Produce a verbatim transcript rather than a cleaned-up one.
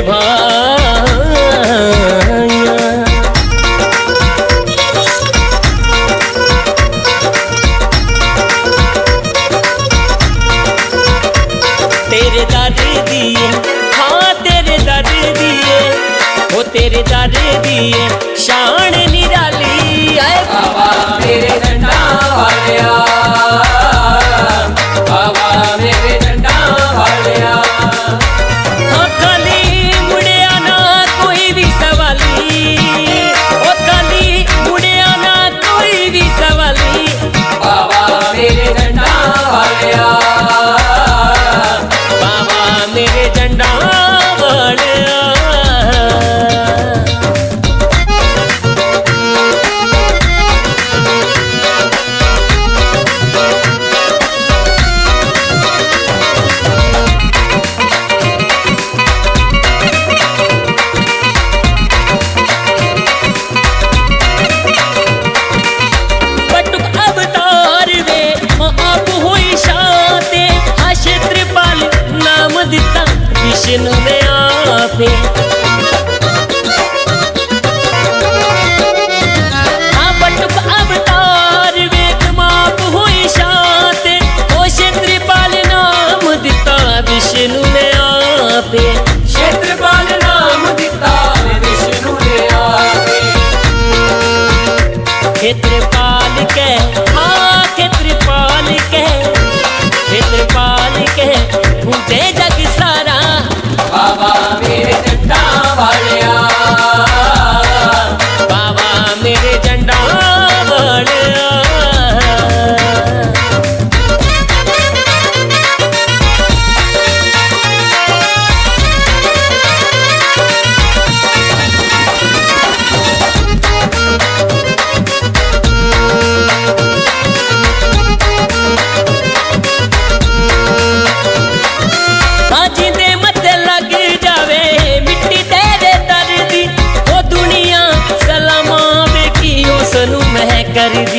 निभाया। तेरे दर दिए, हाँ तेरे दर दिए, वो तेरे दर दिए शान निराली। आए बाबा मेरे झंडा वालिया, बाबा मेरे झंडा वालिया। हाँ खाली मुड़िया ना कोई भी सवाली, ओ खाली मुड़िया ना कोई भी सवाली। बाबा मेरे झंडा वालिया, बाबा मेरे झंडा वालिया। विष्णु ने आपे बटुक अवतार वेद माप हुई शांत, ओ क्षेत्रपाल नाम दिता विष्णु ने आपे। क्षेत्रपाल नाम दिता विष्णु ने आपे। क्षेत्रपाल के, हाँ क्षेत्रपाल के, क्षेत्रपाल के पूजे जग सारा। बाबा मेरे झंडा वालिया, बाबा मेरे झंडा वालिया। कर